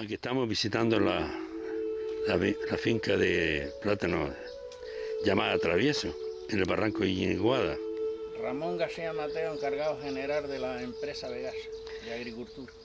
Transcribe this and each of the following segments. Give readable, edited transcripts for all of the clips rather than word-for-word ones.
Aquí estamos visitando la finca de plátano llamada Travieso, en el barranco de Iñiguada. Ramón García Mateo, encargado general de la empresa Vegasa de Agricultura.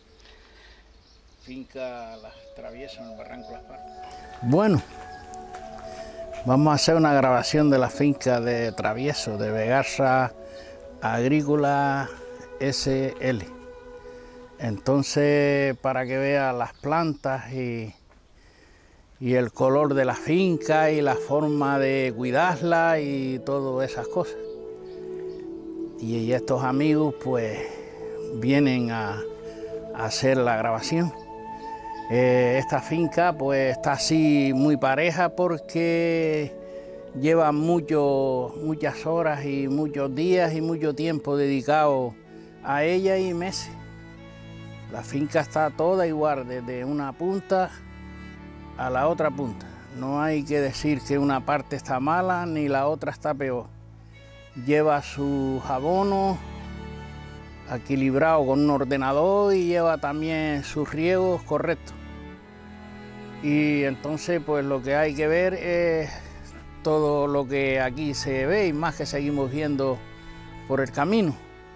Finca Las Traviesas en el barranco Las Parras. Bueno, vamos a hacer una grabación de la finca de Travieso, de Vegasa Agrícola SL. Entonces, para que vea las plantas y el color de la finca y la forma de cuidarla y todas esas cosas. Y estos amigos pues vienen a hacer la grabación. Esta finca pues está así muy pareja porque lleva muchas horas y muchos días y mucho tiempo dedicado a ella y meses. La finca está toda igual, desde una punta a la otra punta. No hay que decir que una parte está mala ni la otra está peor. Lleva sus abonos equilibrados con un ordenador y lleva también sus riegos correctos. Y entonces pues lo que hay que ver es todo lo que aquí se ve y más que seguimos viendo por el camino.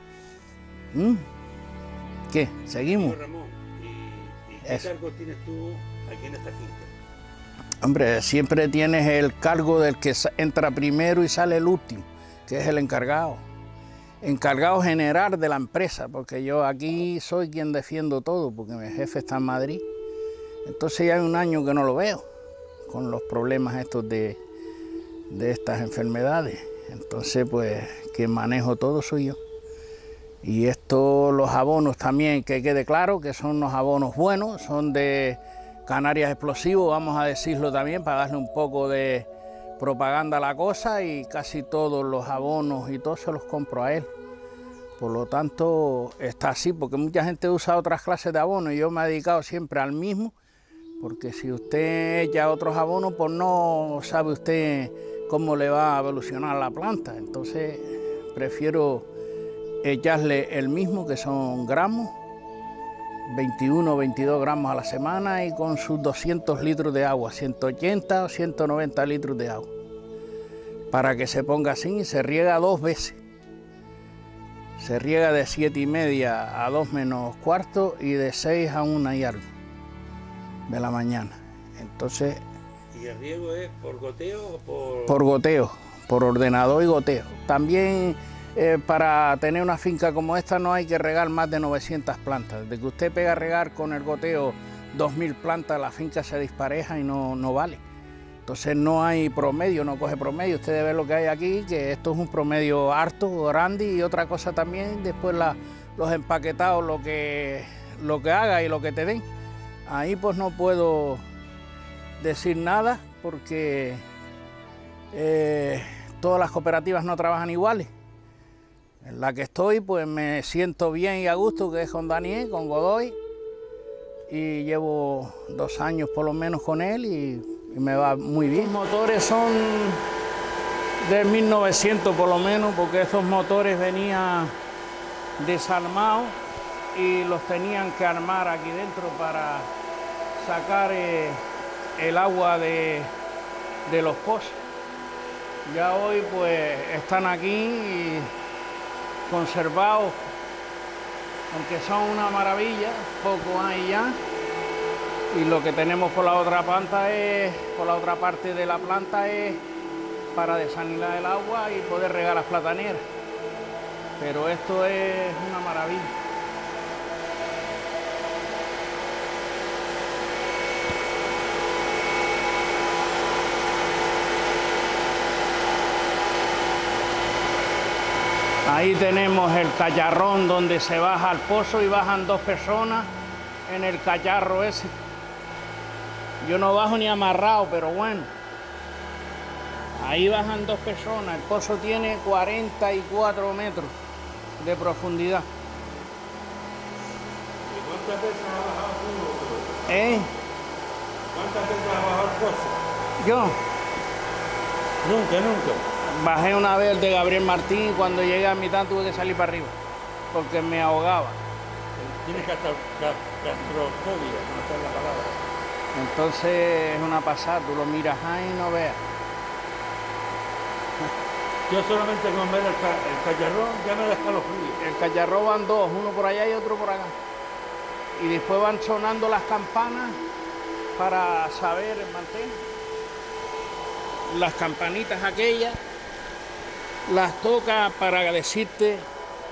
¿Qué? ¿Seguimos? Ramón, ¿y qué cargo tienes tú aquí en esta finca? Hombre, siempre tienes el cargo del que entra primero y sale el último, que es el encargado. Encargado general de la empresa, porque yo aquí soy quien defiendo todo, porque mi jefe está en Madrid. Entonces ya hay un año que no lo veo, con los problemas estos de estas enfermedades. Entonces, pues, quien manejo todo soy yo. Y esto, los abonos también, que quede claro que son unos abonos buenos, son de Canarias Explosivos, vamos a decirlo también, para darle un poco de propaganda a la cosa, y casi todos los abonos y todo se los compro a él. Por lo tanto, está así, porque mucha gente usa otras clases de abonos y yo me he dedicado siempre al mismo, porque si usted echa otros abonos, pues no sabe usted cómo le va a evolucionar la planta. Entonces, prefiero echarle el mismo, que son gramos, 21 o 22 gramos a la semana, y con sus 200 litros de agua, 180 o 190 litros de agua, para que se ponga así. Y se riega 2 veces. Se riega de 7:30 a 2 menos cuarto y de 6 a 1 y algo de la mañana. Entonces, ¿y el riego es por goteo o por...? Por goteo, por ordenador y goteo. También para tener una finca como esta no hay que regar más de 900 plantas. Desde que usted pega a regar con el goteo 2000 plantas, la finca se dispareja y no vale. Entonces no hay promedio, no coge promedio. Usted ve lo que hay aquí, que esto es un promedio harto, grande, y otra cosa también, después los empaquetados, lo que haga y lo que te den. Ahí pues no puedo decir nada porque todas las cooperativas no trabajan iguales. En la que estoy pues me siento bien y a gusto, que es con Daniel, con Godoy, y llevo 2 años por lo menos con él y me va muy bien. Los motores son de 1900 por lo menos, porque esos motores venían desarmados y los tenían que armar aquí dentro para sacar el agua de los pozos. Ya hoy pues están aquí y conservados, aunque son una maravilla, poco hay ya. Y lo que tenemos por la otra parte de la planta es para desanilar el agua y poder regar las plataneras. Pero esto es una maravilla. Ahí tenemos el cacharrón donde se baja al pozo y bajan 2 personas en el cacharro ese. Yo no bajo ni amarrado, pero bueno. Ahí bajan 2 personas. El pozo tiene 44 metros de profundidad. ¿Y cuántas veces has bajado tú? ¿Cuántas veces has bajado el pozo? Yo Nunca. bajé una vez el de Gabriel Martín y cuando llegué a mitad tuve que salir para arriba porque me ahogaba. Tienes gastrofobia, no sé la palabra. Entonces es una pasada, tú lo miras ahí y no veas. Yo solamente con ver el cacharrón ya me da escalofrío. El cacharrón van dos, uno por allá y otro por acá. Y después van sonando las campanas para saber el mantén. Las campanitas aquellas las toca para decirte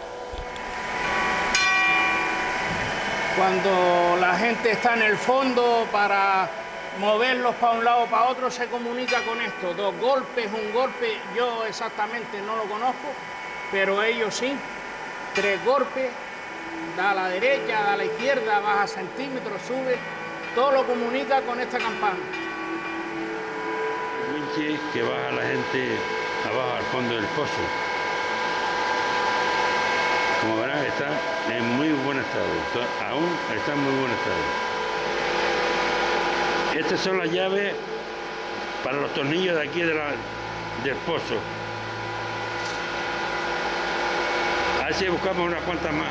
cuando la gente está en el fondo, para moverlos para un lado o para otro, se comunica con esto. 2 golpes, un golpe, yo exactamente no lo conozco, pero ellos sí. 3 golpes, da a la derecha, da a la izquierda, baja centímetros, sube, todo lo comunica con esta campana. El winche que baja la gente abajo al fondo del pozo. Como verán, está en muy buen estado, aún está en muy buen estado. Estas son las llaves para los tornillos de aquí del pozo. A ver si buscamos unas cuantas más.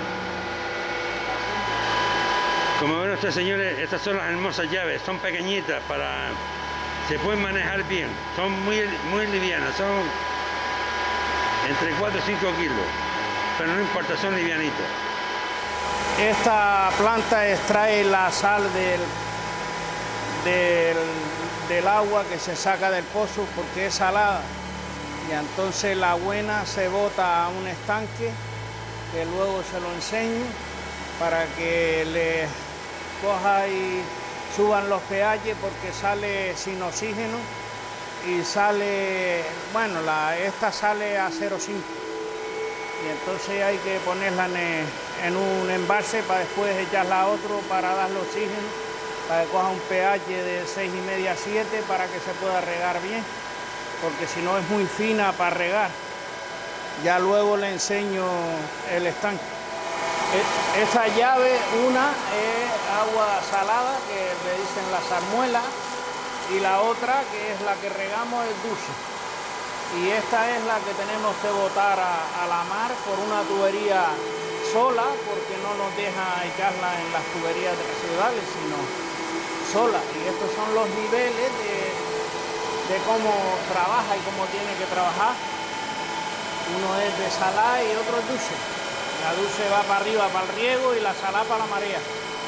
Como ven ustedes, señores, estas son las hermosas llaves, son pequeñitas, se pueden manejar bien, son muy livianas, son entre 4 y 5 kilos, pero no importa, son livianitas. Esta planta extrae la sal del agua que se saca del pozo porque es salada, y entonces la buena se bota a un estanque que luego se lo enseño para que le coja y suban los pH, porque sale sin oxígeno y sale, bueno, esta sale a 0,5, y entonces hay que ponerla en un envase para después echarla a otro para darle oxígeno, para que coja un pH de 6,5 a 7 para que se pueda regar bien, porque si no es muy fina para regar. Ya luego le enseño el estanque. Esta llave, una es agua salada, que le dicen la salmuela, y la otra, que es la que regamos, es dulce. Y esta es la que tenemos que botar a la mar por una tubería sola, porque no nos deja echarla en las tuberías residuales, sino sola. Y estos son los niveles de cómo trabaja y cómo tiene que trabajar. Uno es de salada y otro es dulce. La dulce va para arriba para el riego y la salada para la marea.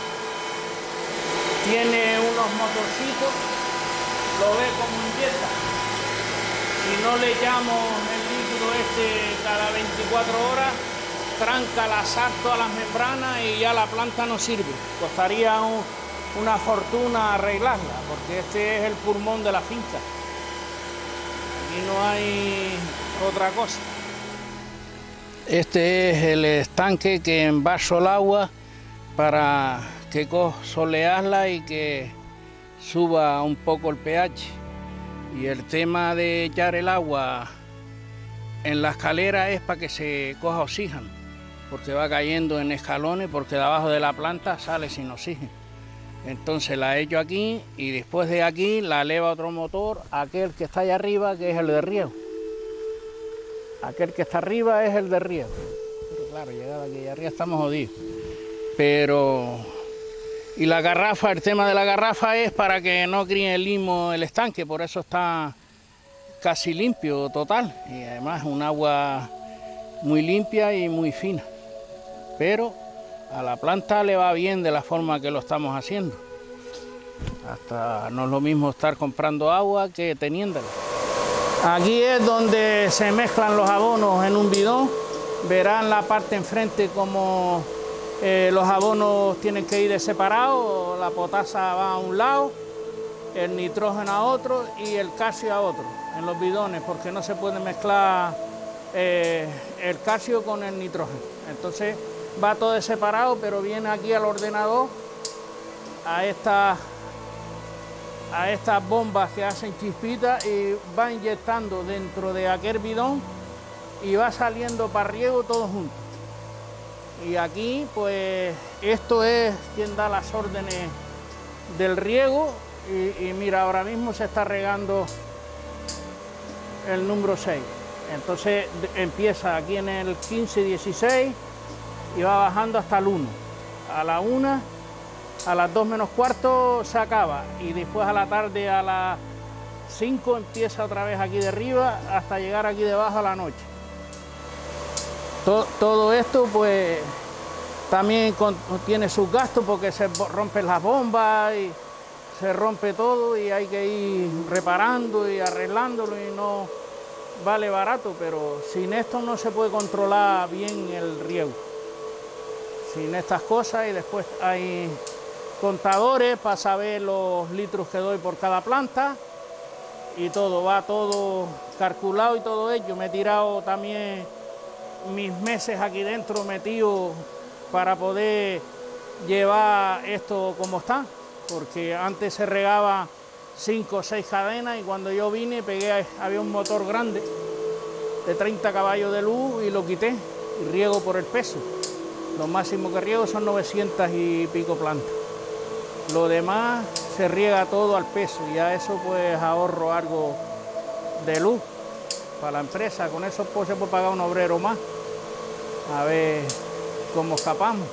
Tiene unos motorcitos, lo ve como inyecta. Si no le echamos el líquido cada 24 horas, tranca la sal todas las membranas y ya la planta no sirve. Costaría una fortuna arreglarla, porque este es el pulmón de la finca. Aquí no hay otra cosa. Este es el estanque que envaso el agua para que solearla y que suba un poco el pH. Y el tema de echar el agua en la escalera es para que se coja oxígeno, porque va cayendo en escalones, porque de abajo de la planta sale sin oxígeno. Entonces la echo aquí y después de aquí la eleva otro motor, aquel que está allá arriba, que es el de riego. Aquel que está arriba es el de riego. Pero claro, llegado aquí arriba estamos jodidos. Y la garrafa, el tema de la garrafa es para que no críe el limo el estanque, por eso está casi limpio total. Y además un agua muy limpia y muy fina. Pero a la planta le va bien de la forma que lo estamos haciendo. Hasta no es lo mismo estar comprando agua que teniéndola. Aquí es donde se mezclan los abonos en un bidón. Verán la parte enfrente como los abonos tienen que ir separados. La potasa va a un lado, el nitrógeno a otro y el calcio a otro en los bidones, porque no se puede mezclar el calcio con el nitrógeno. Entonces va todo separado, pero viene aquí al ordenador a estas bombas que hacen chispitas y va inyectando dentro de aquel bidón y va saliendo para riego todo junto. Y aquí pues esto es quien da las órdenes del riego y mira, ahora mismo se está regando el número 6. Entonces empieza aquí en el 15-16 y va bajando hasta el 1. a la 1, a las 2 menos cuarto se acaba y después a la tarde a las 5 empieza otra vez aquí de arriba hasta llegar aquí debajo a la noche. Todo esto pues también tiene sus gastos porque se rompen las bombas y se rompe todo y hay que ir reparando y arreglándolo y no vale barato, pero sin esto no se puede controlar bien el riego. Sin estas cosas, y después hay contadores para saber los litros que doy por cada planta y todo, va todo calculado y todo ello. Me he tirado también mis meses aquí dentro metido para poder llevar esto como está, porque antes se regaba 5 o 6 cadenas y cuando yo vine había un motor grande de 30 caballos de luz y lo quité y riego por el peso. Lo máximo que riego son 900 y pico plantas. Lo demás se riega todo al peso y a eso pues ahorro algo de luz para la empresa. Con eso pues se puede pagar un obrero más. A ver cómo escapamos.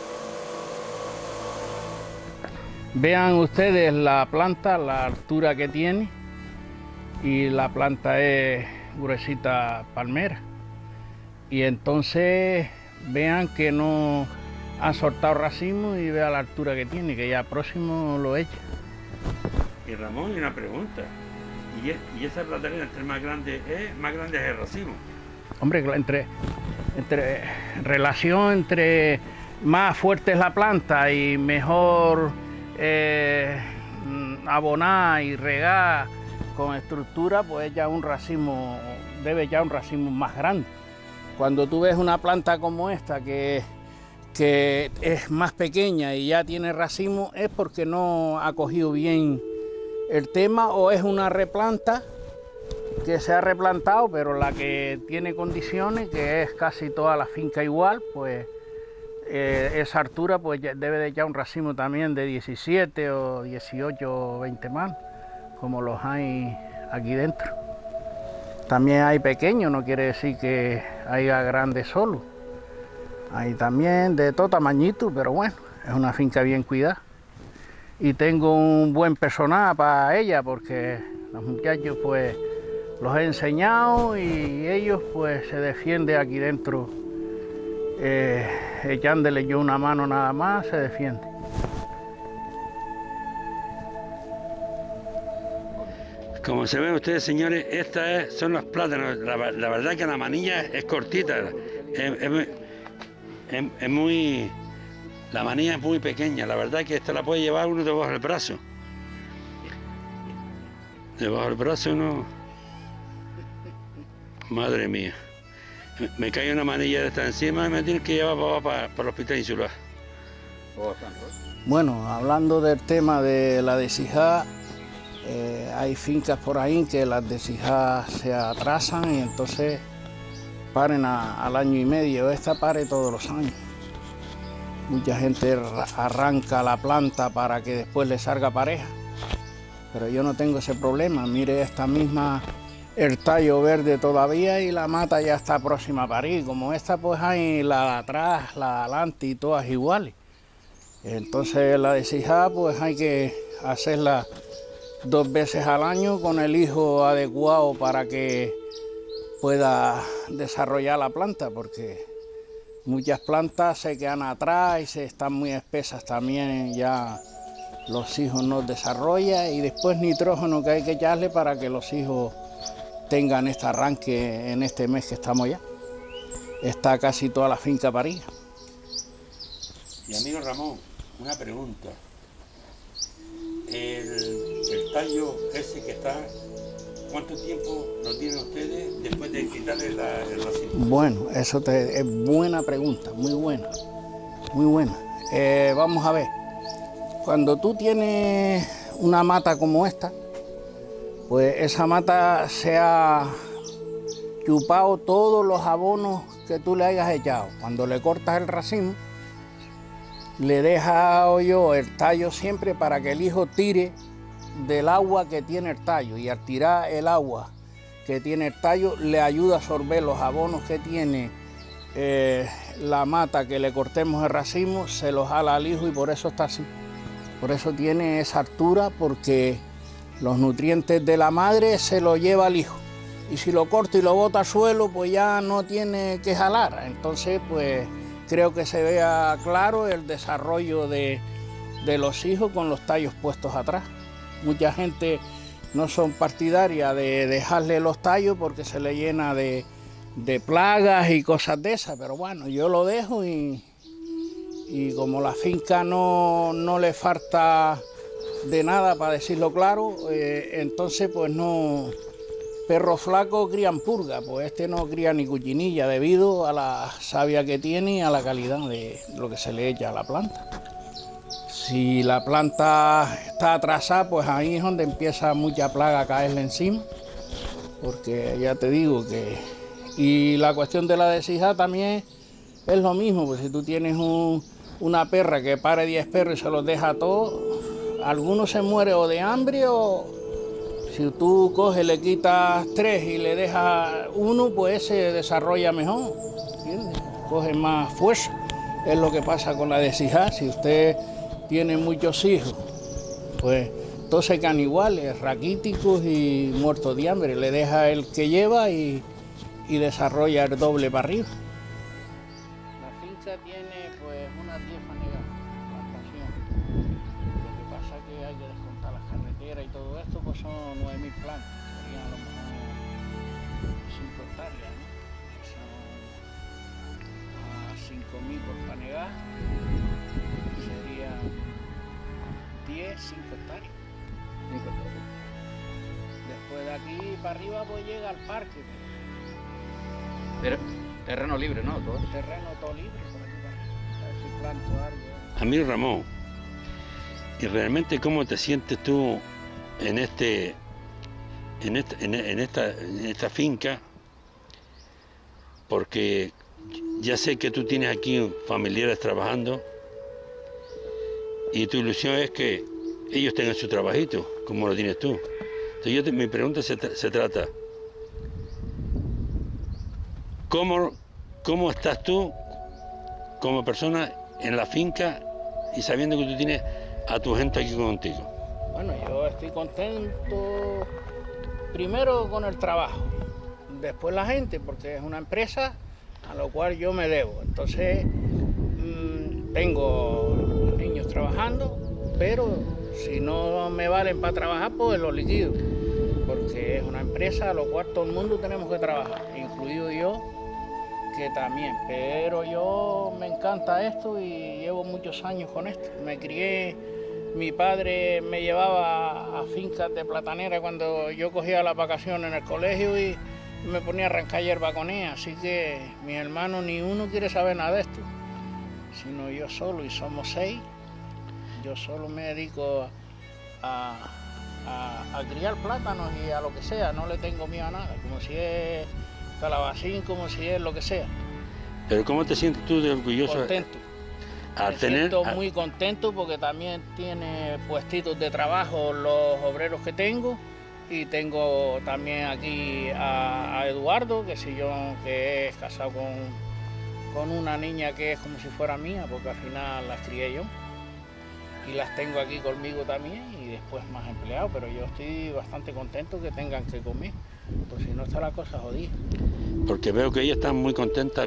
Vean ustedes la planta, la altura que tiene, y la planta es gruesita palmera. Y entonces vean que no han soltado racimo y vean la altura que tiene, que ya próximo lo echa. Y Ramón, y una pregunta. ¿Y esa planta entre más grande es el racimo? Hombre, relación entre más fuerte es la planta y mejor abonar y regar con estructura, pues ya un racimo, debe ya un racimo más grande. Cuando tú ves una planta como esta que es más pequeña y ya tiene racimo, es porque no ha cogido bien el tema o es una replanta que se ha replantado, pero la que tiene condiciones, que es casi toda la finca igual, pues esa altura pues debe de ya un racimo también de 17 o 18 o 20 manos, como los hay aquí dentro. También hay pequeños, no quiere decir que haya grandes solo. Hay también de todo tamañito, pero bueno, es una finca bien cuidada. Y tengo un buen personal para ella, porque los muchachos pues los he enseñado y ellos pues se defienden aquí dentro. Echándole yo una mano nada más, se defiende. Como se ven ustedes, señores, estas son los plátanos. La verdad que la manilla es cortita, la manilla es muy pequeña. La verdad que esta la puede llevar uno debajo del brazo. Debajo del brazo no. Madre mía. Me cae una manilla de esta encima y me tiene que llevar para el hospital insular. Bueno, hablando del tema de la deshijada, hay fincas por ahí que las deshijadas se atrasan y entonces paren al año y medio. Esta pare todos los años. Mucha gente arranca la planta para que después le salga pareja, pero yo no tengo ese problema. Mire, esta misma, el tallo verde todavía y la mata ya está próxima a parir. Como esta pues hay la de atrás, la de adelante y todas iguales. Entonces la deshijada pues hay que hacerla 2 veces al año con el hijo adecuado para que pueda desarrollar la planta, porque muchas plantas se quedan atrás y se están muy espesas también, ya los hijos no desarrollan, y después nitrógeno que hay que echarle para que los hijos tengan este arranque en este mes que estamos ya. Está casi toda la finca parida. Y amigo Ramón, una pregunta. El tallo ese que está, ¿cuánto tiempo lo tienen ustedes después de quitarle el racimo? Bueno, eso es buena pregunta, muy buena, muy buena. Vamos a ver, cuando tú tienes una mata como esta, pues esa mata se ha chupado todos los abonos que tú le hayas echado. Cuando le cortas el racimo, le deja yo el tallo siempre para que el hijo tire del agua que tiene el tallo, y al tirar el agua que tiene el tallo le ayuda a absorber los abonos que tiene la mata que le cortemos el racimo se lo jala al hijo y por eso está así. Por eso tiene esa altura, porque los nutrientes de la madre se los lleva al hijo. Y si lo corta y lo bota al suelo, pues ya no tiene que jalar. Entonces, pues creo que se vea claro el desarrollo de los hijos con los tallos puestos atrás. Mucha gente no son partidarias de dejarle los tallos porque se le llena de plagas y cosas de esas, pero bueno, yo lo dejo y como la finca no le falta de nada, para decirlo claro, entonces pues no, perro flaco crían purga, pues este no cría ni cochinilla debido a la savia que tiene y a la calidad de lo que se le echa a la planta. Si la planta está atrasada, pues ahí es donde empieza mucha plaga a caerle encima, porque ya te digo que... Y la cuestión de la deshijar también es lo mismo, pues si tú tienes una perra que pare 10 perros y se los deja todos, alguno se muere o de hambre o si tú coges, le quitas 3 y le dejas 1, pues se desarrolla mejor, ¿entiendes? Coge más fuerza. Es lo que pasa con la deshijada. Si usted tiene muchos hijos, pues todos se quedan iguales, raquíticos y muertos de hambre. Le deja el que lleva y desarrolla el doble para arriba. La finca tiene pues unas 10 fanegas, plantación. Lo que pasa es que hay que descontar las carreteras y todo esto, pues son 9.000 plantas, serían a lo mejor 5 hectáreas, ¿no? Son a 5.000 por fanega, serían 5 hectáreas. Después de aquí para arriba pues llega al parque. Pero terreno libre, ¿no? Todo. Terreno todo libre por aquí para arriba. A ver si planto algo. Amigo Ramón, ¿y realmente cómo te sientes tú en esta finca? Porque ya sé que tú tienes aquí familiares trabajando y tu ilusión es que ellos tengan su trabajito, como lo tienes tú. Entonces mi pregunta se trata, ¿cómo estás tú como persona en la finca y sabiendo que tú tienes a tu gente aquí contigo? Bueno, yo estoy contento primero con el trabajo, después la gente, porque es una empresa a lo cual yo me debo. Entonces tengo niños trabajando, pero si no me valen para trabajar, pues los liquido, porque es una empresa a lo cual todo el mundo tenemos que trabajar, incluido yo, que también, pero yo me encanta esto y llevo muchos años con esto. Me crié, mi padre me llevaba a fincas de platanera cuando yo cogía las vacaciones en el colegio y me ponía a arrancar hierba con ella, así que mis hermanos ni uno quiere saber nada de esto, sino yo solo, y somos 6, yo solo me dedico a criar plátanos y a lo que sea, no le tengo miedo a nada, como si es calabacín, como si es lo que sea. Pero ¿cómo te sientes tú de orgulloso? Contento. Me siento muy contento porque también tiene puestitos de trabajo los obreros que tengo, y tengo también aquí a Eduardo, que es casado con una niña que es como si fuera mía, porque al final las crié yo. Y las tengo aquí conmigo también, y después más empleados, pero yo estoy bastante contento que tengan que comer, pues si no está la cosa jodida. Porque veo que ella está muy contenta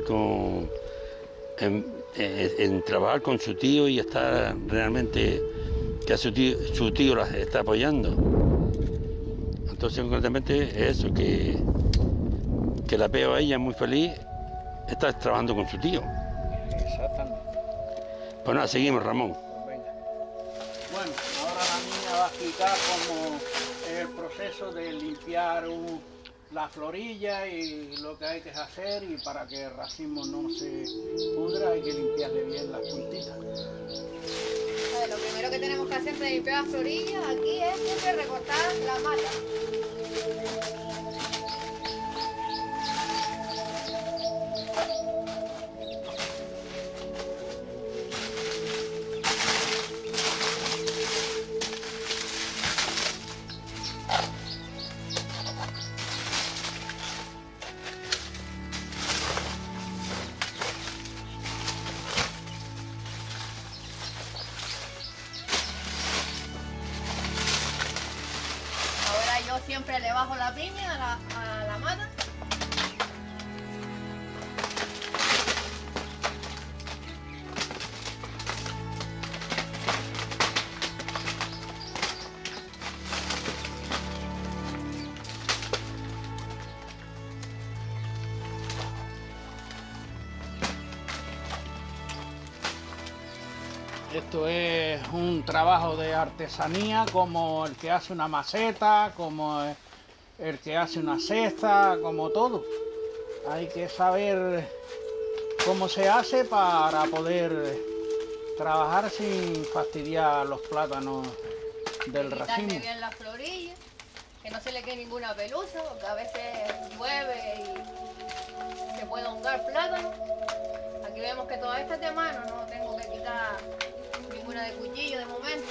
en trabajar con su tío y está realmente que a su tío las está apoyando. Entonces concretamente es eso, que la veo a ella muy feliz, está trabajando con su tío. Exactamente. Pues nada, seguimos, Ramón. Bueno, ahora la niña va a explicar cómo es el proceso de limpiar la florilla y lo que hay que hacer, y para que el racimo no se pudra hay que limpiarle bien las puntitas. Lo primero que tenemos que hacer para limpiar las florillas aquí es siempre recortar la mata. siempre le bajo la piña a la mata. Esto es un trabajo de artesanía, como el que hace una maceta, como el que hace una cesta, como todo. Hay que saber cómo se hace para poder trabajar sin fastidiar los plátanos del racimo. Quitarle bien las florillas, que no se le quede ninguna pelusa, porque a veces llueve y se puede hongar plátano. Aquí vemos que toda esta es de mano, no tengo que quitar ninguna de cuchillo de momento.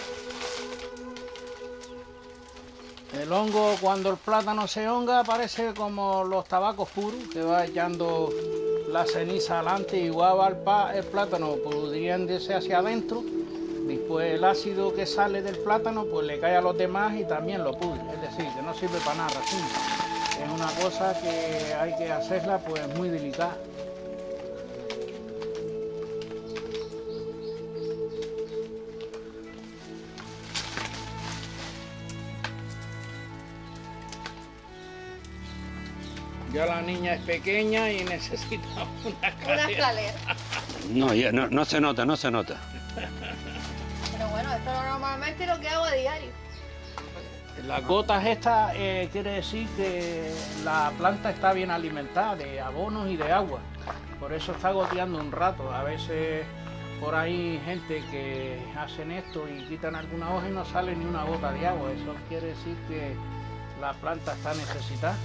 El hongo, cuando el plátano se honga, parece como los tabacos puros, que va echando la ceniza adelante, igual va el plátano pudriéndose hacia adentro, después el ácido que sale del plátano pues le cae a los demás y también lo pudre, es decir, que no sirve para nada racimo. Es una cosa que hay que hacerla pues muy delicada. Ya la niña es pequeña y necesita una escalera. Una escalera. No, ya, no se nota, no se nota. Pero bueno, esto normalmente es lo que hago a diario. Las gotas estas quiere decir que la planta está bien alimentada de abonos y de agua. Por eso está goteando un rato. A veces por ahí gente que hacen esto y quitan alguna hoja y no sale ni una gota de agua. Eso quiere decir que la planta está necesitada.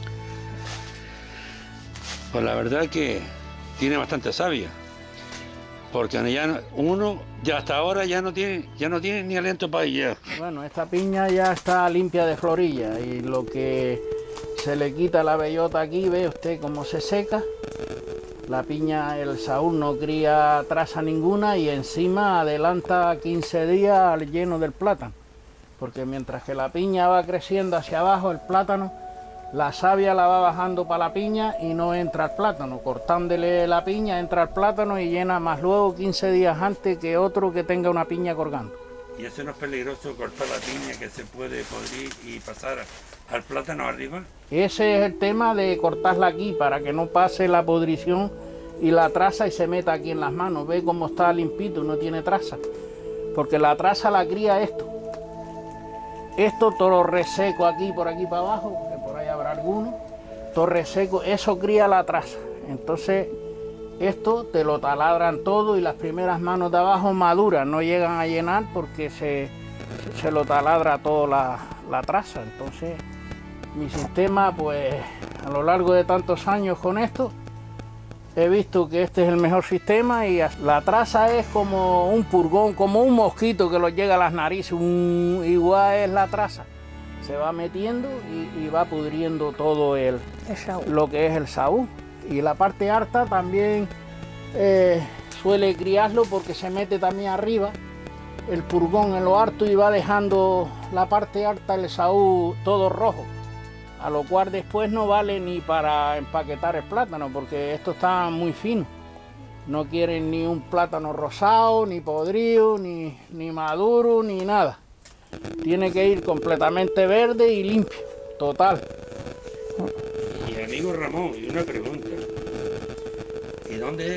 Pues la verdad que tiene bastante savia, porque uno ya hasta ahora ya no tiene ni aliento para ella. Bueno, esta piña ya está limpia de florilla y lo que se le quita la bellota aquí, ve usted cómo se seca. La piña, el Saúl no cría traza ninguna y encima adelanta 15 días lleno del plátano, porque mientras que la piña va creciendo hacia abajo, el plátano, la savia la va bajando para la piña y no entra el plátano. Cortándole la piña entra el plátano y llena más luego 15 días antes que otro que tenga una piña colgando. ¿Y eso no es peligroso, cortar la piña que se puede podrir y pasar al plátano arriba? Ese es el tema de cortarla aquí para que no pase la podrición y la traza y se meta aquí en las manos. Ve cómo está limpito, no tiene traza. Porque la traza la cría esto. Esto todo reseco aquí, por aquí para abajo, que por ahí habrá alguno, todo reseco, eso cría la traza. Entonces esto te lo taladran todo y las primeras manos de abajo maduras, no llegan a llenar porque se lo taladra toda la traza. Entonces mi sistema, pues a lo largo de tantos años con esto, he visto que este es el mejor sistema y la traza es como un purgón, como un mosquito que lo llega a las narices, igual es la traza. Se va metiendo y va pudriendo todo lo que es el saúl. Y la parte harta también suele criarlo porque se mete también arriba el purgón en lo harto y va dejando la parte harta el saúl todo rojo. A lo cual después no vale ni para empaquetar el plátano, porque esto está muy fino. No quieren ni un plátano rosado, ni podrido, ni maduro, ni nada. Tiene que ir completamente verde y limpio, total. Y amigo Ramón, y una pregunta. ¿Y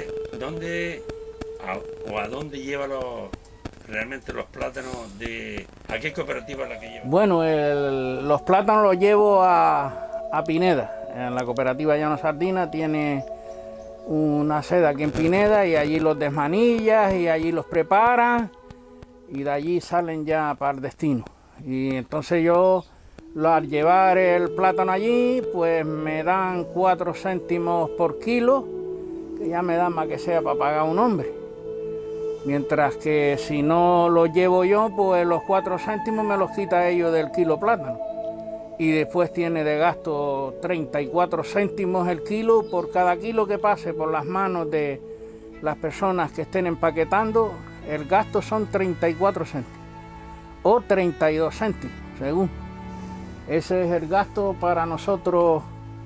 a dónde lleva realmente los plátanos ¿a qué cooperativa es la que lleva? Bueno, los plátanos los llevo a Pineda. En la cooperativa Llano Sardina tiene una sede aquí en Pineda y allí los desmanillas y allí los preparan y de allí salen ya para el destino. Y entonces yo, al llevar el plátano allí, pues me dan 4 céntimos por kilo, que ya me dan más que sea para pagar un hombre. Mientras que si no lo llevo yo, pues los 4 céntimos me los quita ellos del kilo plátano. Y después tiene de gasto 34 céntimos el kilo por cada kilo que pase por las manos de las personas que estén empaquetando. El gasto son 34 céntimos o 32 céntimos, según. Ese es el gasto para nosotros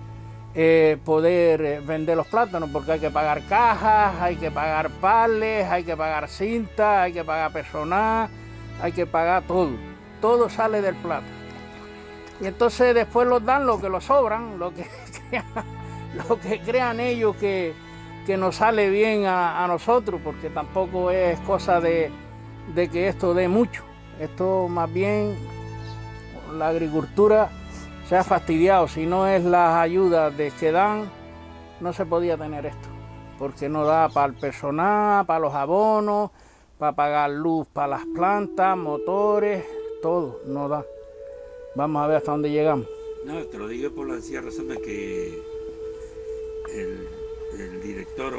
poder vender los plátanos, porque hay que pagar cajas, hay que pagar pales, hay que pagar cinta, hay que pagar personal, hay que pagar todo. Todo sale del plátano. Y entonces después los dan lo que los sobran, lo que crean ellos que nos sale bien a nosotros, porque tampoco es cosa de que esto dé mucho. Esto más bien, la agricultura se ha fastidiado. Si no es las ayudas que dan, no se podía tener esto, porque no da para el personal, para los abonos, para pagar luz para las plantas, motores, todo, no da. Vamos a ver hasta dónde llegamos. No, te lo digo por la sencilla razón de que el director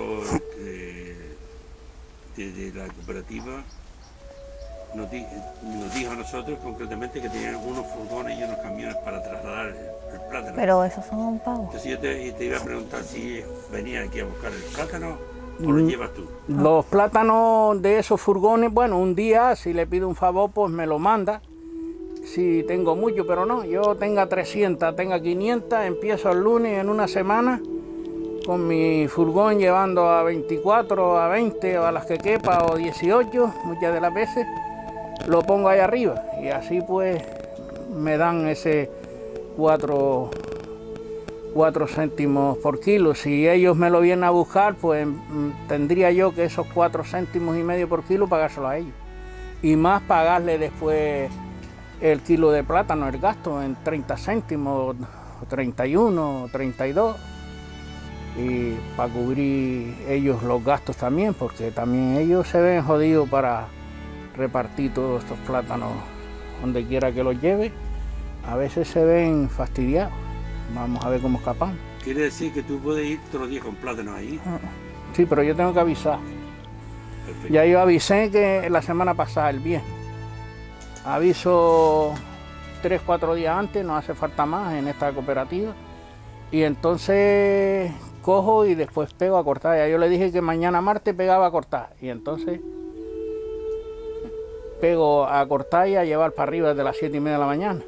de la cooperativa nos dijo a nosotros concretamente que tenían unos furgones y unos camiones para trasladar el plátano. Pero esos son pagos. Entonces yo te iba a preguntar si venían aquí a buscar el plátano o lo llevas tú. Los plátanos de esos furgones, bueno, un día si le pido un favor pues me lo manda. Si tengo mucho, pero no, yo tenga 300, tenga 500, empiezo el lunes en una semana con mi furgón llevando a 24, a 20 o a las que quepa o 18, muchas de las veces. Lo pongo ahí arriba y así pues me dan ese 4 céntimos por kilo. Si ellos me lo vienen a buscar, pues tendría yo que esos 4,5 céntimos por kilo pagárselo a ellos. Y más pagarle después el kilo de plátano, el gasto en 30 céntimos, 31, 32. Y para cubrir ellos los gastos también, porque también ellos se ven jodidos para repartir todos estos plátanos donde quiera que los lleve. A veces se ven fastidiados. Vamos a ver cómo escapamos. ¿Quiere decir que tú puedes ir todos los días con plátanos ahí? Sí, pero yo tengo que avisar. Perfecto. Ya yo avisé que la semana pasada, el viernes. Aviso 3 o 4 días antes, no hace falta más en esta cooperativa. Y entonces cojo y después pego a cortar. Ya yo le dije que mañana martes pegaba a cortar. Y entonces pego a cortar y a llevar para arriba desde las 7:30 de la mañana.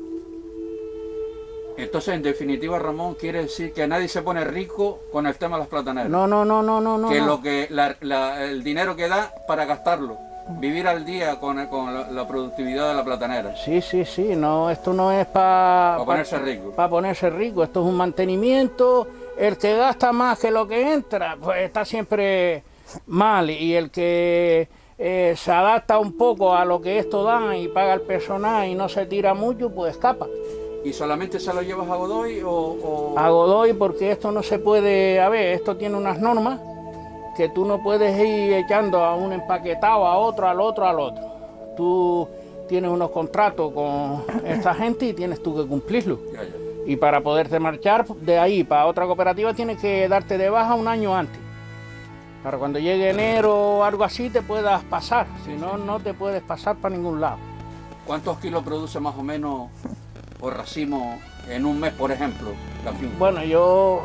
Entonces, en definitiva, Ramón, quiere decir que nadie se pone rico con el tema de las plataneras. No. Que no. lo que el dinero que da para gastarlo, vivir al día con la productividad de la platanera. Sí, no, esto no es para ponerse rico. Para ponerse rico, esto es un mantenimiento. El que gasta más que lo que entra, pues está siempre mal. Y el que se adapta un poco a lo que esto da y paga el personal y no se tira mucho, pues escapa. ¿Y solamente se lo llevas a Godoy o...? A Godoy, porque esto no se puede... A ver, esto tiene unas normas que tú no puedes ir echando a un empaquetado, a otro, al otro, al otro. Tú tienes unos contratos con esta gente y tienes tú que cumplirlos. Ya. Y para poderte marchar de ahí para otra cooperativa tienes que darte de baja un año antes. Para cuando llegue enero o algo así te puedas pasar. Si no, no te puedes pasar para ningún lado. ¿Cuántos kilos produce más o menos por racimo en un mes, por ejemplo, la finca? Bueno, yo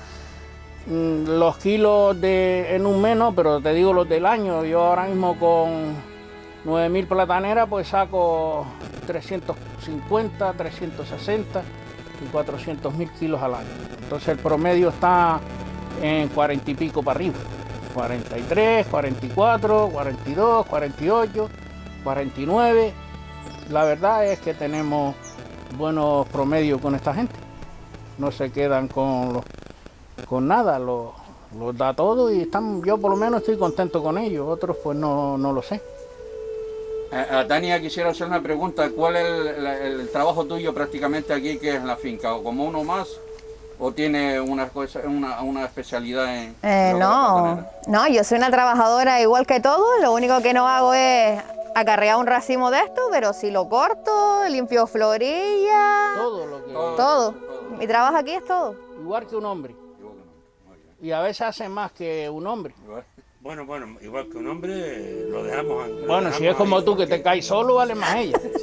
los kilos en un mes no, pero te digo los del año. Yo ahora mismo con 9.000 plataneras pues saco 350, 360 y 400.000 kilos al año. Entonces el promedio está en 40 y pico para arriba. 43, 44, 42, 48, 49. La verdad es que tenemos buenos promedios con esta gente. No se quedan con nada, los da todo y yo por lo menos estoy contento con ellos. Otros pues no lo sé. A Tania quisiera hacer una pregunta. ¿Cuál es el trabajo tuyo prácticamente aquí que es en la finca? ¿O como uno más? ¿O tiene una especialidad en No, yo soy una trabajadora igual que todos. Lo único que no hago es acarrear un racimo de esto, pero si lo corto, limpio florilla, Todo lo que... todo. Mi trabajo aquí es todo. Igual que un hombre. Y a veces hace más que un hombre. Bueno, igual que un hombre, lo dejamos. Bueno, si es como tú que te caes solo, vale más ella. Sí.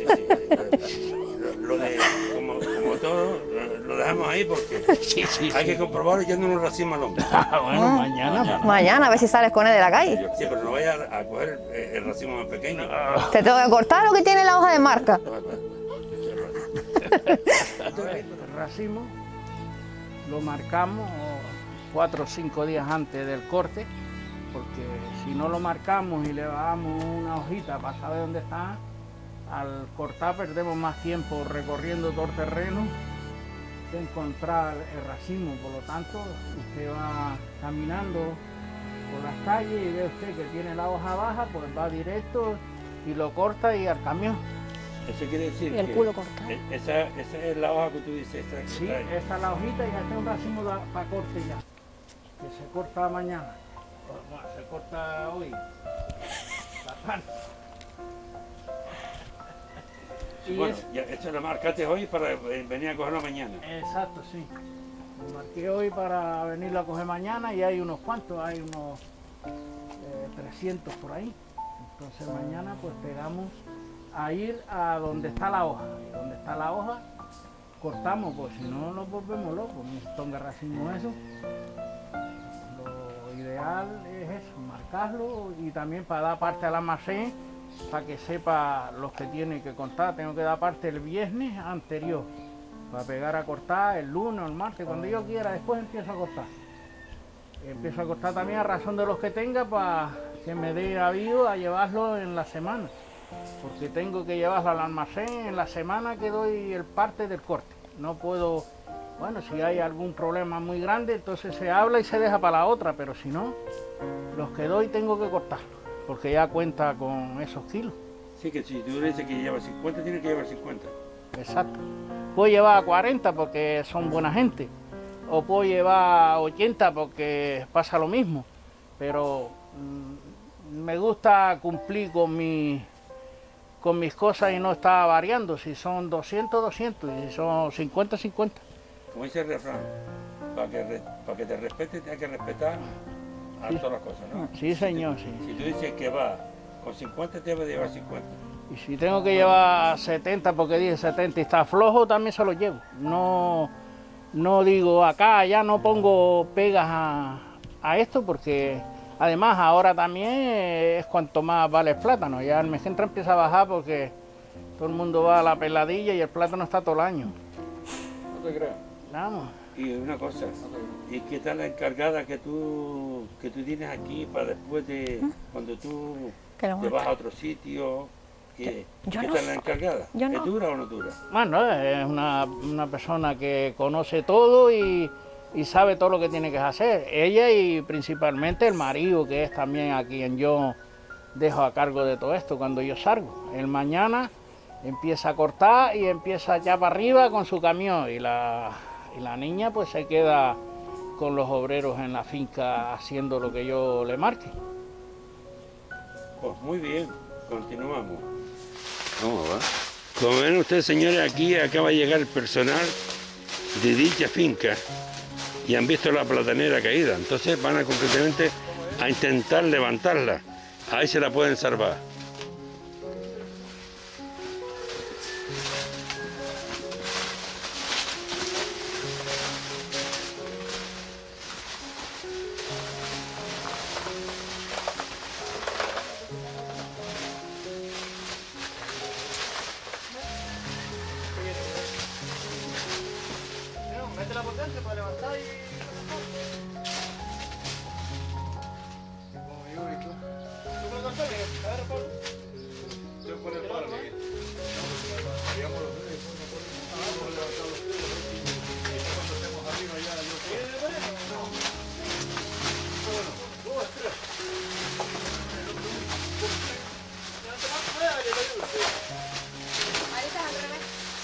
Como todo, lo dejamos ahí porque hay que comprobarlo yendo un racimo al hombre. Bueno, mañana. Mañana a ver si sales con él de la calle. Sí, pero no vaya a coger el racimo más pequeño. Te tengo que cortar lo que tiene la hoja de marca. El racimo lo marcamos 4 o 5 días antes del corte, porque si no lo marcamos y le damos una hojita para saber dónde está, al cortar perdemos más tiempo recorriendo todo el terreno que encontrar el racimo. Por lo tanto, usted va caminando por las calles y ve usted que tiene la hoja baja, pues va directo y lo corta y al camión. Eso quiere decir Y el que culo cortado. esa es la hoja que tú dices. Esta que Sí, está ahí. esta es la hojita y este es un racimo para corte ya, que se corta mañana. Bueno, se corta hoy. La tarde. Y Bueno, ya, esto lo marcaste hoy para venir a cogerlo mañana. Exacto, sí. Lo marqué hoy para venirlo a coger mañana y hay unos cuantos, hay unos 300 por ahí. Entonces mañana pues pegamos a ir a donde está la hoja. Y donde está la hoja cortamos, pues si no nos volvemos locos. Un tonga racimo eso. Lo ideal es eso, marcarlo y también para dar parte al almacén, para que sepa los que tiene que cortar. Tengo que dar parte el viernes anterior, para pegar a cortar el lunes o el martes, cuando yo quiera. Después empiezo a cortar. Empiezo a cortar también a razón de los que tenga, para que me dé aviso a llevarlo en la semana, porque tengo que llevarlo al almacén en la semana que doy el parte del corte. No puedo, bueno, si hay algún problema muy grande, entonces se habla y se deja para la otra, pero si no, los que doy tengo que cortarlo, porque ya cuenta con esos kilos. Sí, que si tú dices que lleva 50, tiene que llevar 50. Exacto. Puedo llevar 40 porque son buena gente, o puedo llevar 80 porque pasa lo mismo, pero me gusta cumplir con mis cosas y no estar variando. Si son 200, 200, y si son 50, 50. Como dice el refrán, para que te respete, tienes que respetar a todas las cosas, ¿no? Sí, señor, sí. Si tú dices que va con 50, te debes llevar 50. Y si tengo que llevar 70 porque dije 70 y está flojo, también se lo llevo. No digo acá, allá, no pongo pegas a esto, porque además ahora también es cuanto más vale el plátano. Ya el mes que entra empieza a bajar porque todo el mundo va a la peladilla y el plátano está todo el año. No te creas. Vamos. Y una cosa, ¿y qué tal la encargada que tú tienes aquí para después de cuando tú Que lo te vas marca. a otro sitio? ¿Qué yo tal no la sé. encargada? Yo ¿Es no. dura o no dura? Bueno, es una persona que conoce todo y sabe todo lo que tiene que hacer. Ella y principalmente el marido, que es también a quien yo dejo a cargo de todo esto cuando yo salgo. Él mañana empieza a cortar y empieza ya para arriba con su camión, y la niña pues se queda con los obreros en la finca haciendo lo que yo le marque. Pues muy bien, continuamos. ¿Cómo va? Como ven ustedes, señores, aquí acaba de llegar el personal de dicha finca y han visto la platanera caída. Entonces van a concretamente a intentar levantarla. Ahí se la pueden salvar. Mete la potencia para levantar y... Ahí está al revés.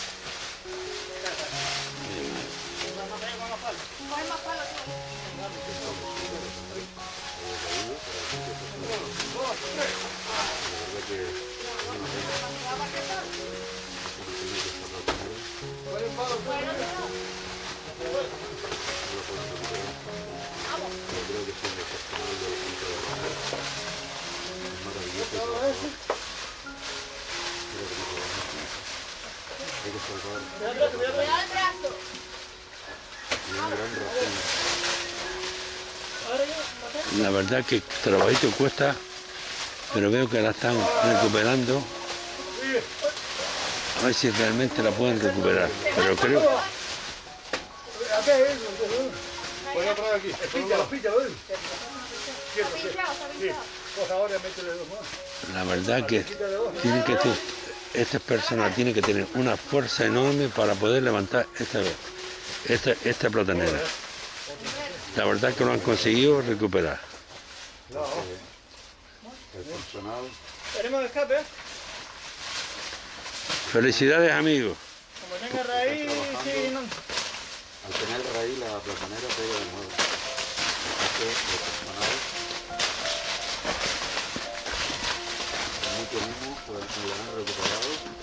Coge más palo tú. Cuidado el brazo. La verdad que el trabajito cuesta, pero veo que la están recuperando. a ver si realmente la pueden recuperar, pero creo... Voy a traer aquí. Píllalo. La verdad que estas personas tienen que tener una fuerza enorme para poder levantar esta platanera. La verdad que lo han conseguido recuperar. ¿Tenemos escape? Felicidades, amigos. Como tenga raíz, sí, no. Al tener raíz la platanera pega de nuevo. Mucho mismo, pues lo han recuperado.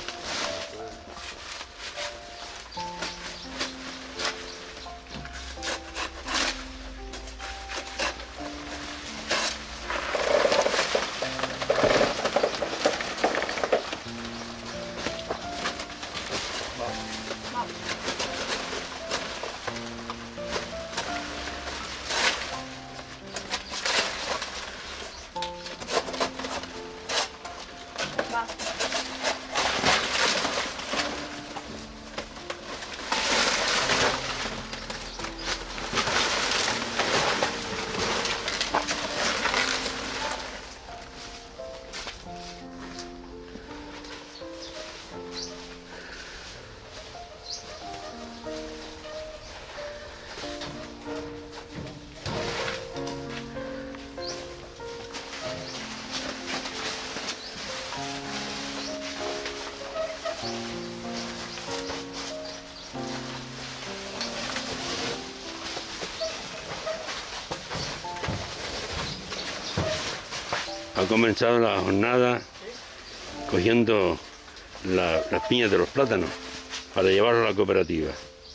Ha comenzado la jornada cogiendo las piñas de los plátanos para llevarlo a la cooperativa.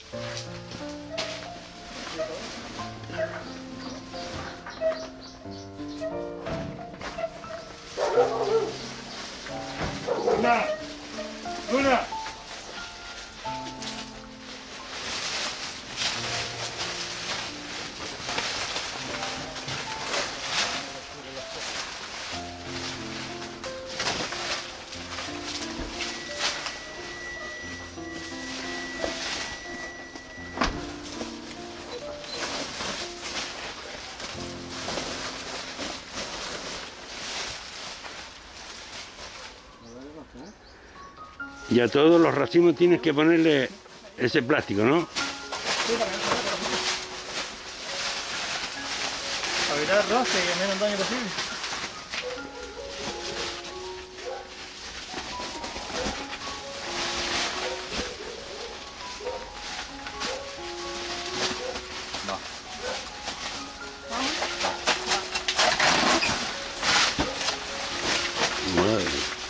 Luna. Y a todos los racimos tienes que ponerle ese plástico, ¿no? Para evitar roce y el menos daño posible. Madre.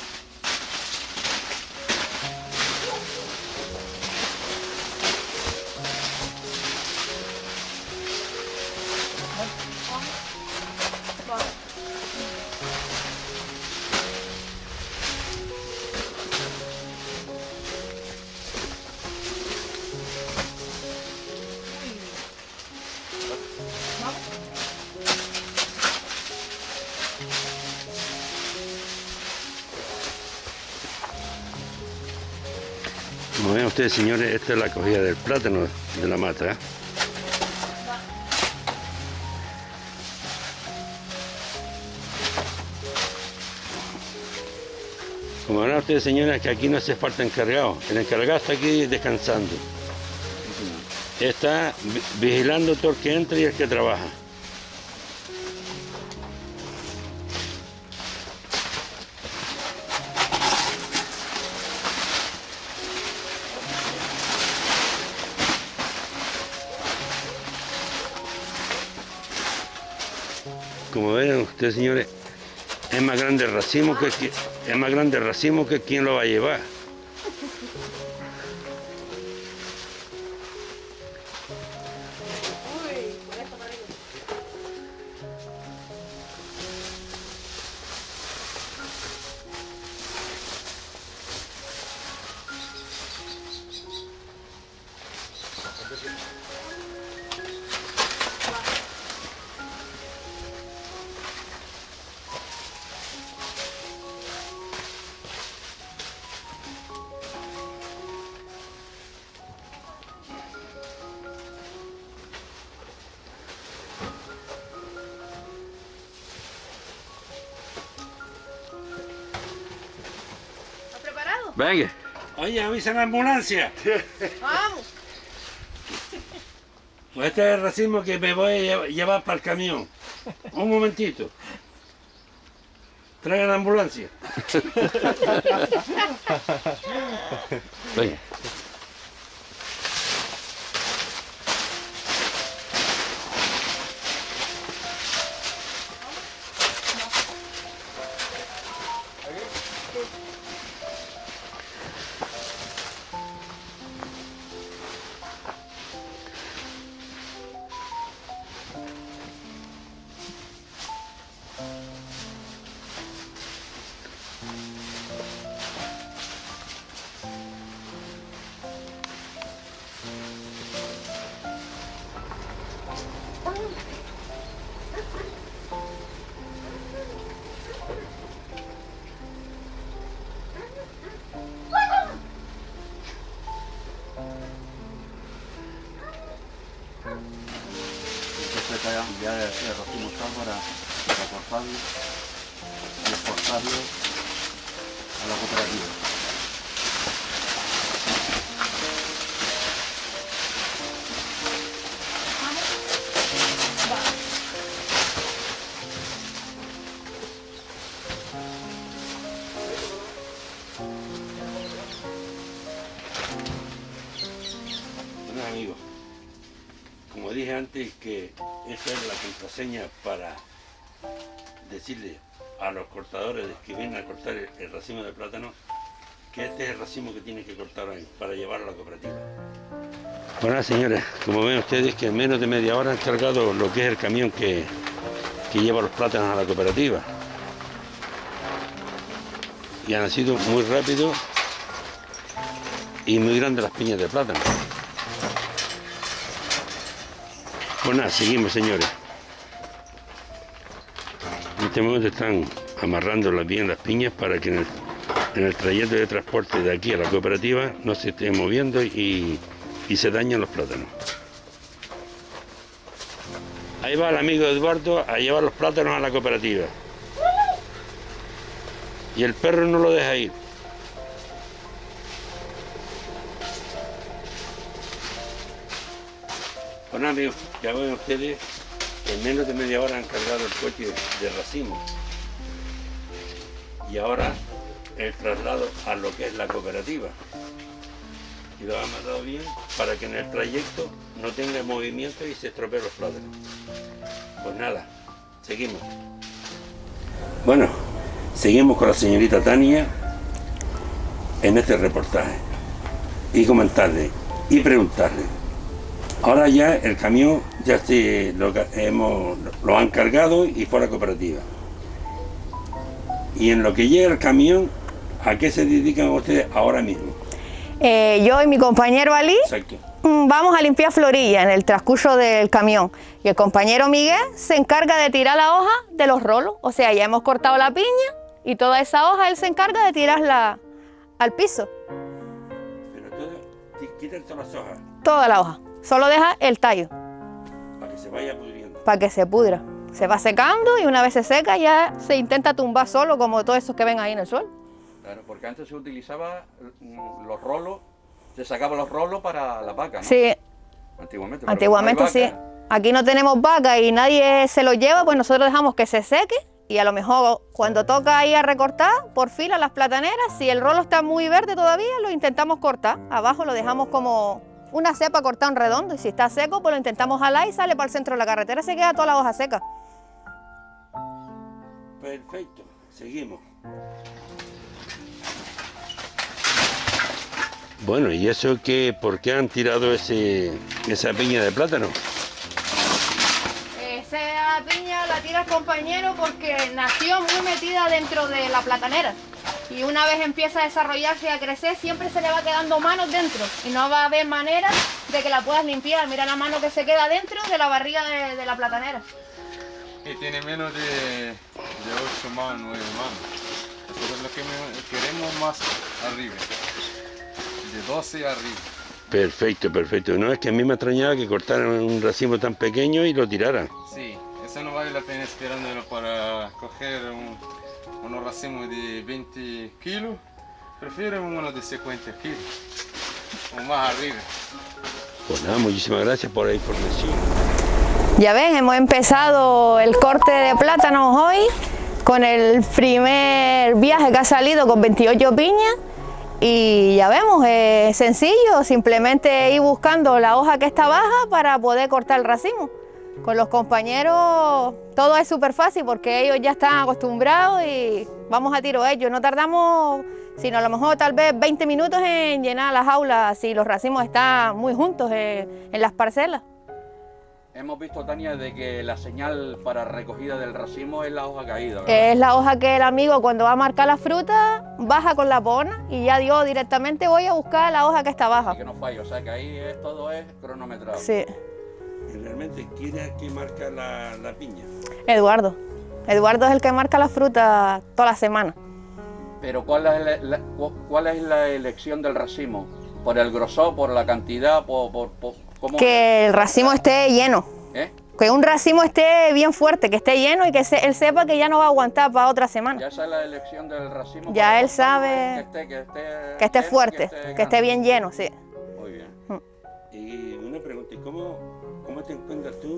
Como ven ustedes, señores, esta es la cogida del plátano de la mata, ¿eh? Como verán ustedes, señores, que aquí no hace falta encargado. El encargado está aquí descansando. Está vigilando todo el que entra y el que trabaja. Como ven ustedes, señores, es más grande el racimo que quien lo va a llevar. Venga. Oye, avisa la ambulancia. Vamos. Pues este es el racimo que me voy a llevar para el camión. Un momentito. Traigan la ambulancia. Venga. Ya el racimo está para cortarlo y exportarlo a la cooperativa. Bueno, amigos, como dije antes que esta es la contraseña para decirle a los cortadores que vienen a cortar el racimo de plátano que este es el racimo que tienen que cortar hoy para llevarlo a la cooperativa. Bueno, señores, como ven ustedes que en menos de media hora han cargado lo que es el camión que lleva los plátanos a la cooperativa. Y han sido muy rápidos y muy grandes las piñas de plátano. Pues nada, seguimos, señores. En este momento están amarrándolas bien las piñas para que en el trayecto de transporte de aquí a la cooperativa no se esté moviendo y se dañan los plátanos. Ahí va el amigo Eduardo a llevar los plátanos a la cooperativa. Y el perro no lo deja ir. Bueno, amigos, ya ven ustedes que en menos de media hora han cargado el coche de racimo. Y ahora el traslado a lo que es la cooperativa. Y lo han mandado bien para que en el trayecto no tenga movimiento y se estropeen los plátanos. Pues nada, seguimos. Bueno, seguimos con la señorita Tania en este reportaje. Y comentarle y preguntarle. Ahora ya el camión ya lo han cargado y fue a la cooperativa. Y en lo que llega el camión, ¿a qué se dedican ustedes ahora mismo? Yo y mi compañero Ali Exacto. vamos a limpiar florillas en el transcurso del camión. Y el compañero Miguel se encarga de tirar la hoja de los rolos. O sea, ya hemos cortado la piña y toda esa hoja él se encarga de tirarla al piso. Pero todo, quitan todas las hojas Toda la hoja. Solo deja el tallo para que se vaya pudriendo. para que se pudra. Se va secando y una vez se seca ya se intenta tumbar solo como todos esos que ven ahí en el suelo. Claro, porque antes se utilizaba los rolos, se sacaban los rolos para la vaca, ¿no? Sí, Antiguamente. antiguamente sí. Aquí no tenemos vaca y nadie se lo lleva, pues nosotros dejamos que se seque y a lo mejor cuando toca ir a recortar por fila las plataneras, si el rolo está muy verde todavía, lo intentamos cortar. Abajo lo dejamos como una cepa cortada en redondo y si está seco, pues lo intentamos jalar y sale para el centro de la carretera, se queda toda la hoja seca. Perfecto, seguimos. Bueno, ¿y eso qué? ¿Por qué han tirado esa piña de plátano? Esa piña la tira el compañero porque nació muy metida dentro de la platanera. Y una vez empieza a desarrollarse y a crecer, siempre se le va quedando manos dentro. Y no va a haber manera de que la puedas limpiar. Mira la mano que se queda dentro de la barriga de la platanera. Y tiene menos de 8 manos, 9 manos. Eso es lo que queremos más arriba. De 12 arriba. Perfecto, perfecto. No, es que a mí me extrañaba que cortaran un racimo tan pequeño y lo tiraran. Sí, eso no vale la pena esperándolo para coger unos racimos de 20 kilos, Prefiero uno de 50 kilos o más arriba. Pues nada, muchísimas gracias por la información. Ya ven, hemos empezado el corte de plátanos hoy con el primer viaje que ha salido con 28 piñas y ya vemos, es sencillo, simplemente ir buscando la hoja que está baja para poder cortar el racimo. Con los compañeros todo es súper fácil porque ellos ya están acostumbrados y vamos a tiro ellos. No tardamos, sino a lo mejor tal vez 20 minutos en llenar las jaulas si los racimos están muy juntos en las parcelas. Hemos visto, Tania, de que la señal para recogida del racimo es la hoja caída, ¿verdad? Es la hoja que el amigo cuando va a marcar la fruta baja con la pona y ya yo directamente voy a buscar la hoja que está baja. Y que no falle, o sea que ahí todo es cronometrado. Sí. ¿Y realmente quién es el que marca la piña? Eduardo. Eduardo es el que marca la fruta toda la semana. Pero ¿cuál es la elección del racimo? ¿Por el grosor, por la cantidad, por cómo? Que el racimo esté lleno. ¿Eh? Que un racimo esté bien fuerte, que esté lleno y que él sepa que ya no va a aguantar para otra semana. Ya esa es la elección del racimo. Ya él sabe que esté fuerte, que esté bien lleno, sí. Muy bien. Y una pregunta, ¿cómo te encuentras tú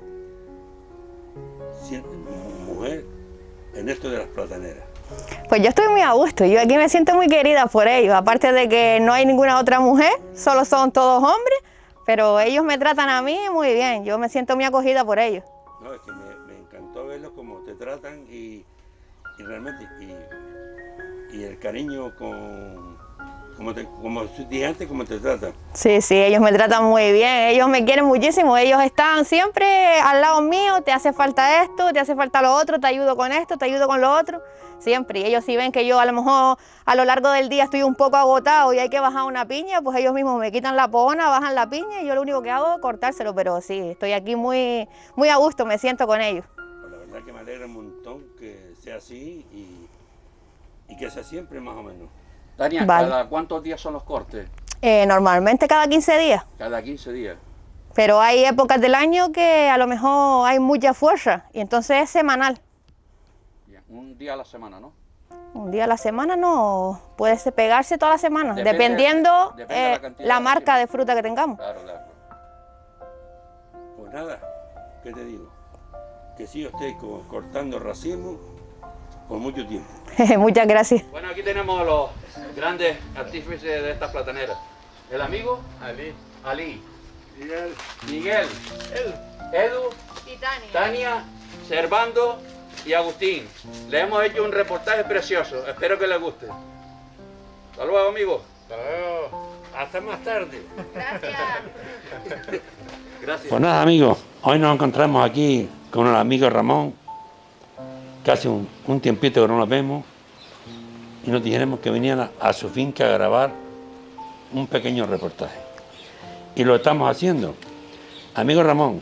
siendo mujer en esto de las plataneras? Pues yo estoy muy a gusto, yo aquí me siento muy querida por ellos, aparte de que no hay ninguna otra mujer, solo son todos hombres, pero ellos me tratan a mí muy bien, yo me siento muy acogida por ellos. No, es que me encantó verlos como te tratan y realmente, y el cariño como dije antes, como te tratan. Sí, sí, ellos me tratan muy bien, ellos me quieren muchísimo, ellos están siempre al lado mío, te hace falta esto, te hace falta lo otro, te ayudo con esto, te ayudo con lo otro, siempre. Y ellos si ven que yo a lo mejor a lo largo del día estoy un poco agotado y hay que bajar una piña, pues ellos mismos me quitan la pona, bajan la piña y yo lo único que hago es cortárselo, pero sí, estoy aquí muy a gusto, me siento con ellos. Pues la verdad que me alegra un montón que sea así y que sea siempre más o menos. Tania, Vale. ¿cada cuántos días son los cortes? Normalmente cada 15 días, Cada 15 días. pero hay épocas del año que a lo mejor hay mucha fuerza y entonces es semanal. Bien, un día a la semana, ¿no? Un día a la semana no, puede pegarse toda la semana, Depende dependiendo de la cantidad la de marca racimo. de fruta que tengamos. Claro, claro. Pues nada, ¿qué te digo? Que siga usted cortando racimos por mucho tiempo. Muchas gracias. Bueno, aquí tenemos a los grandes artífices de estas plataneras. El amigo Ali, Miguel, Edu, Y Tania. Tania, Servando y Agustín. Le hemos hecho un reportaje precioso. Espero que les guste. Hasta luego, amigos. Hasta luego. Hasta más tarde. Gracias. Gracias. Pues nada, amigos, hoy nos encontramos aquí con el amigo Ramón, casi un tiempito que no nos vemos, y nos dijeron que vinieran a su finca a grabar un pequeño reportaje. Y lo estamos haciendo. Amigo Ramón,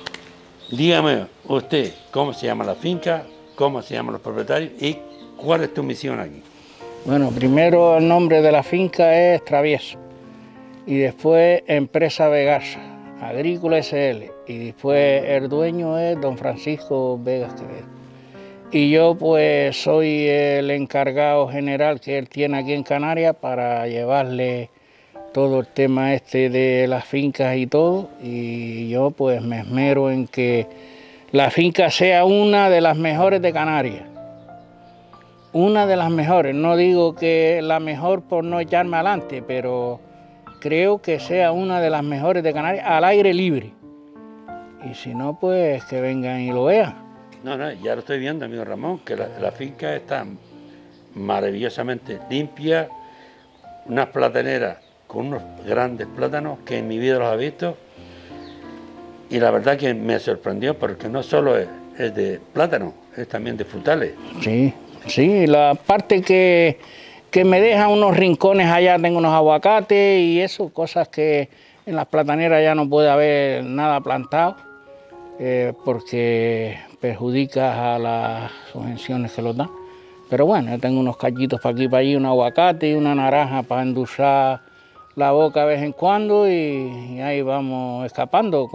dígame usted cómo se llama la finca, cómo se llaman los propietarios y cuál es tu misión aquí. Bueno, primero el nombre de la finca es Travieso y después Empresa Vegarza, Agrícola SL, y después el dueño es don Francisco Vegas Quevedo. Y yo pues soy el encargado general que él tiene aquí en Canarias para llevarle todo el tema este de las fincas y todo, y yo pues me esmero en que la finca sea una de las mejores de Canarias. Una de las mejores, no digo que la mejor por no echarme adelante, pero creo que sea una de las mejores de Canarias al aire libre. Y si no, pues que vengan y lo vean. No, ya lo estoy viendo, amigo Ramón, que la finca está maravillosamente limpia, unas plataneras con unos grandes plátanos que en mi vida los he visto, y la verdad que me sorprendió porque no solo es de plátano, es también de frutales. Sí, sí, la parte que me deja unos rincones allá, tengo unos aguacates y eso, cosas que en las plataneras ya no puede haber nada plantado, porque perjudica a las subvenciones que los dan. Pero bueno, yo tengo unos callitos para aquí y para allí, un aguacate y una naranja para endulzar la boca de vez en cuando, y ahí vamos escapando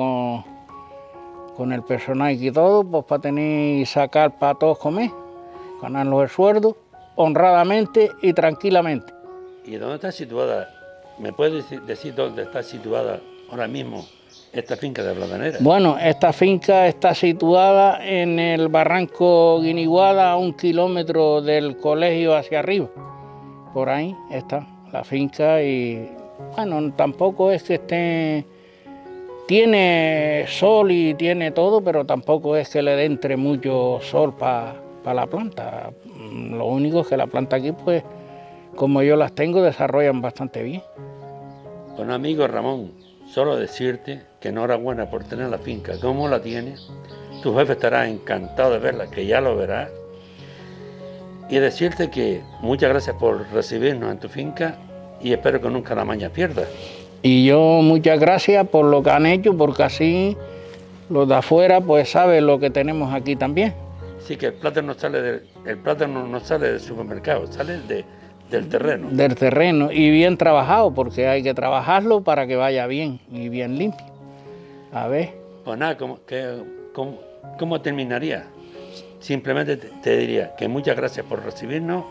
con el personal y todo, pues para tener y sacar para todos comer, ganarnos el sueldo honradamente y tranquilamente. ¿Y dónde está situada? ¿Me puedes decir dónde está situada ahora mismo esta finca de Platanera? Bueno, esta finca está situada en el barranco Guiniguada, a 1 kilómetro del colegio hacia arriba. Por ahí está la finca y, bueno, tampoco es que esté... Tiene sol y tiene todo, pero tampoco es que le entre mucho sol para la planta. Lo único es que la planta aquí, pues, como yo las tengo, desarrollan bastante bien. Bueno, amigo Ramón, solo decirte que enhorabuena por tener la finca como la tienes. Tu jefe estará encantado de verla, que ya lo verás. Y decirte que muchas gracias por recibirnos en tu finca y espero que nunca la maña pierdas. Y yo muchas gracias por lo que han hecho, porque así los de afuera pues saben lo que tenemos aquí también. Sí, que el plátano no sale del supermercado, sale del terreno. Del terreno y bien trabajado, porque hay que trabajarlo para que vaya bien y bien limpio. A ver. Pues nada, ¿cómo terminaría? Simplemente te diría que muchas gracias por recibirnos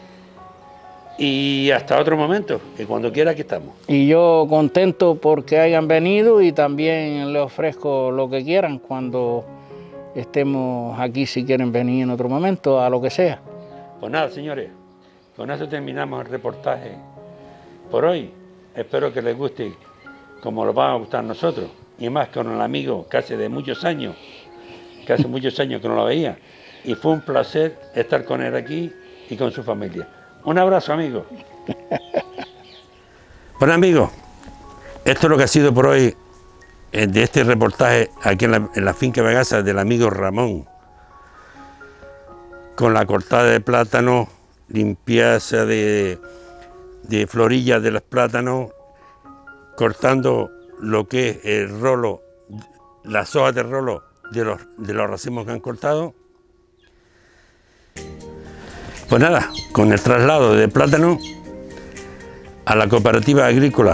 y hasta otro momento, que cuando quiera aquí estamos. Y yo contento porque hayan venido y también les ofrezco lo que quieran cuando estemos aquí, si quieren venir en otro momento, a lo que sea. Pues nada, señores, con eso terminamos el reportaje por hoy. Espero que les guste como nos va a gustar a nosotros, y más con un amigo que hace muchos años que no lo veía, y fue un placer estar con él aquí y con su familia. Un abrazo, amigo. Bueno, amigos, esto es lo que ha sido por hoy de este reportaje aquí en la finca Vegasa del amigo Ramón, con la cortada de plátano, limpieza de florillas de los plátanos, cortando lo que es el rolo, las hojas de rolo de los racimos que han cortado. Pues nada, con el traslado de plátano a la cooperativa agrícola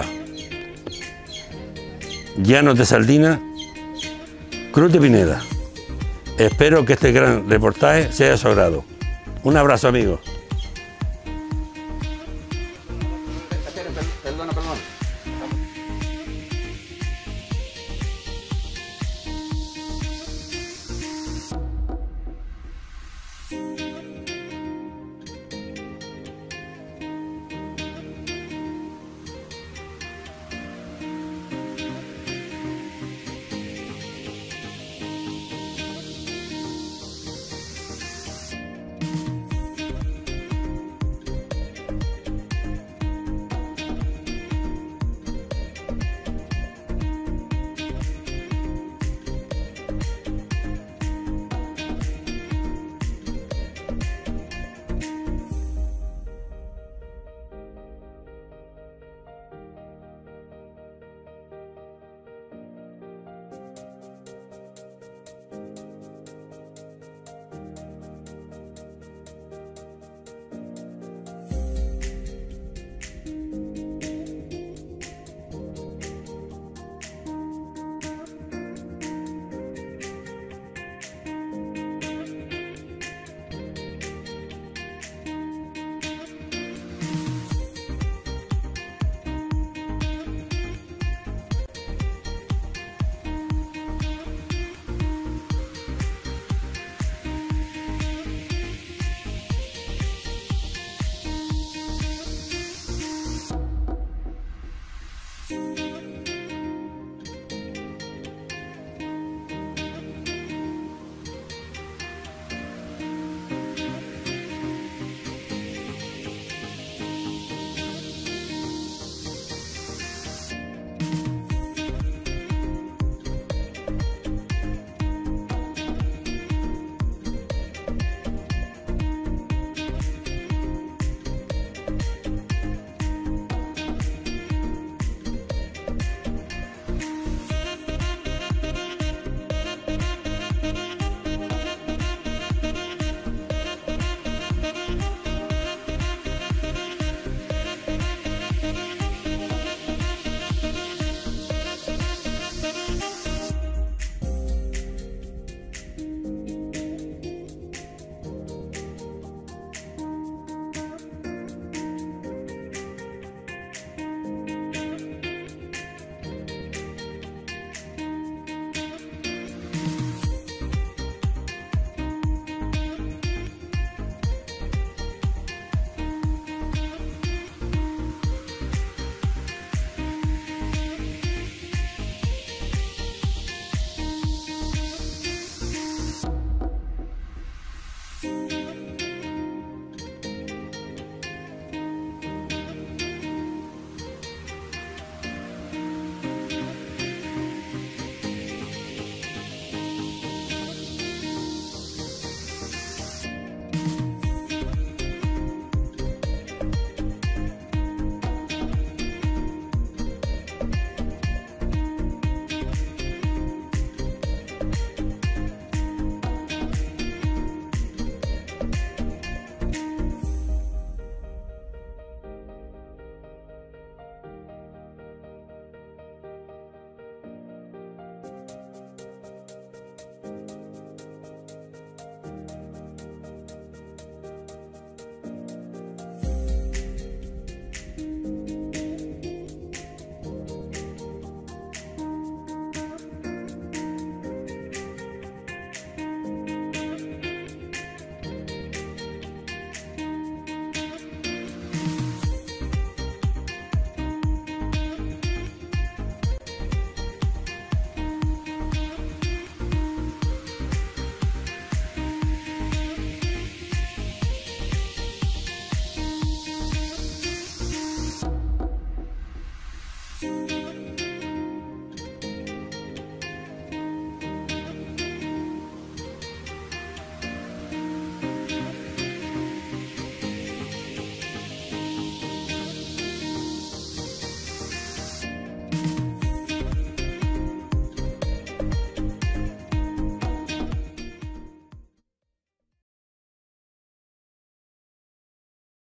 Llanos de Saldina, Cruz de Pineda. Espero que este gran reportaje sea de su agrado. Un abrazo, amigos. Thank